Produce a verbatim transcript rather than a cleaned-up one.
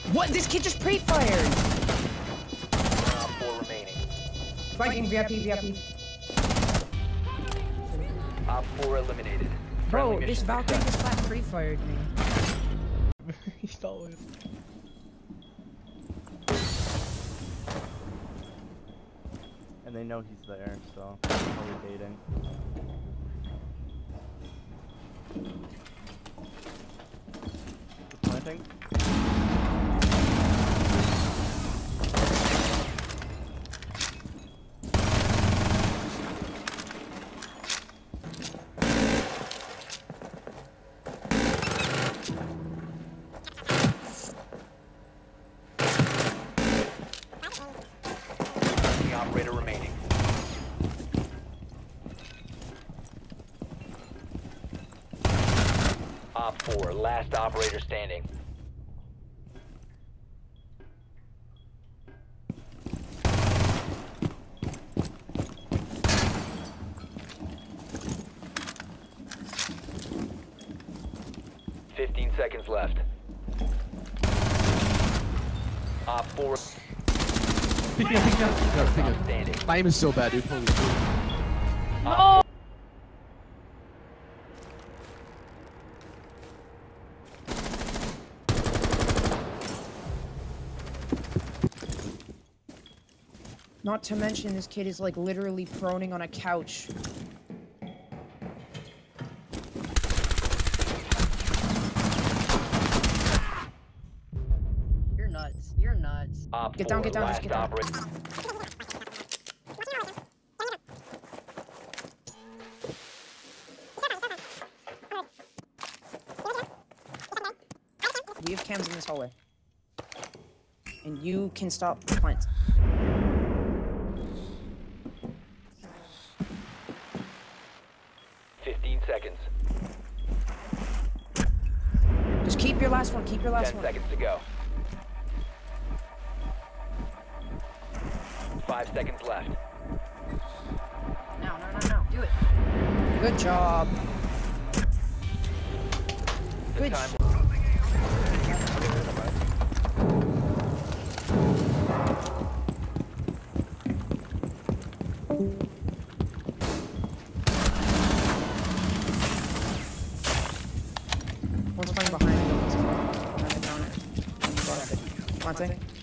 What? This kid just pre-fired! Op four remaining. Flanking V I P, V I P. Op four eliminated. Bro, Friendly this mission Valkyrie success. just flat pre-fired me. He stole it. And they know he's there, so probably baiting. The planting. The operator remaining. Op four, last operator standing. Fifteen seconds left. Op four standing. My aim is so bad, dude. Holy shit. No! Not to mention, this kid is like literally proning on a couch. You're nuts. You're nuts. Op Get down, four, get down, just last get down. operator- We have cams in this hallway. And you can stop the plant. Fifteen seconds. Just keep your last one, keep your last Ten one. seconds to go. Five seconds left. No, no, no, no. Do it. Good job. The Good time- One's playing behind me. One's behind it. Monte.